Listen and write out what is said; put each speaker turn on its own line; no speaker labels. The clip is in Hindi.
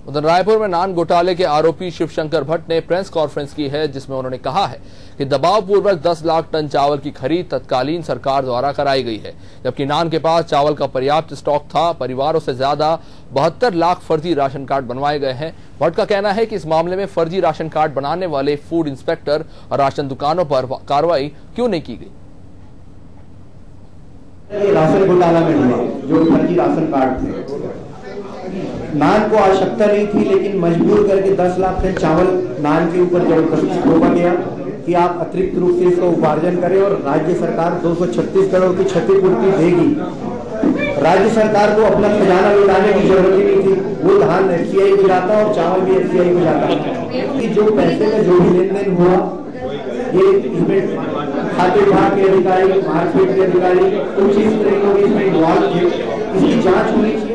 उधर रायपुर में नान घोटाले के आरोपी शिवशंकर भट्ट ने प्रेस कॉन्फ्रेंस की है, जिसमें उन्होंने कहा है कि दबाव पूर्वक 10 लाख टन चावल की खरीद तत्कालीन सरकार द्वारा कराई गई है, जबकि नान के पास चावल का पर्याप्त स्टॉक था। परिवारों से ज्यादा 72 लाख फर्जी राशन कार्ड बनवाए गए हैं। भट्ट का कहना है कि इस मामले में फर्जी राशन कार्ड बनाने वाले फूड इंस्पेक्टर और राशन दुकानों पर कार्रवाई क्यों नहीं की गई।
राशन घोटाला में हुआ जो फर्जी राशन कार्ड थे, नान को आवश्यकता नहीं थी, लेकिन मजबूर करके 10 लाख टन चावल नान के ऊपर जबरदस्ती थोपा गया कि आप अतिरिक्त रूप से इसका उपार्जन करें और राज्य सरकार 236 करोड़ की क्षतिपूर्ति देगी। राज्य सरकार को अपना खजाना लुटाने की जरूरत ही नहीं थी, वो धान एफसीआई को जाता और चावल भी एफसीआई को जाता। कि जो पैसे का जो भी लेन देन हुआ, ये इसमें खाद्य विभाग के अधिकारी, मार्केट के अधिकारी कुछ इस तरह के इसमें इन्वॉल्व थे, इसकी जांच होनी चाहिए।